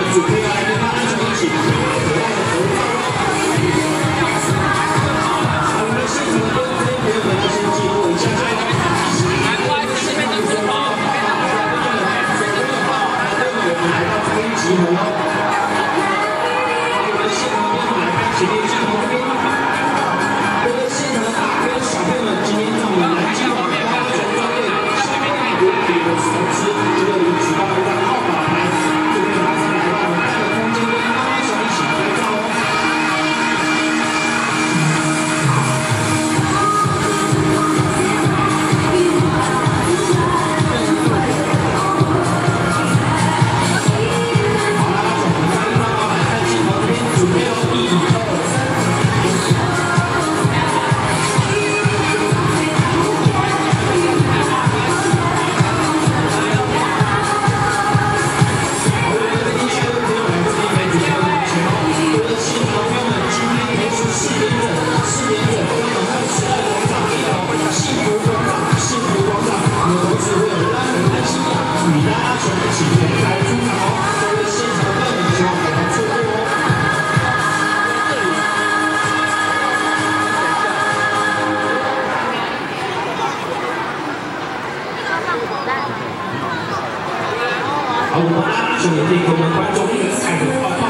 主可以来跟他安全一起可爱的合照。我们现场的观众朋友们要先记录一下。 集合哦！我们现场的来宾，请您站旁边。各位现场的大哥、小朋友们，今天在我们南京花总专业小朋友文体的同时，这里举办了一个号码牌，就可以马上来到我们大的空间，跟妈妈熊一起拍照哦。 好，我们拉拉手也可以给我们观众一个彩的泡泡。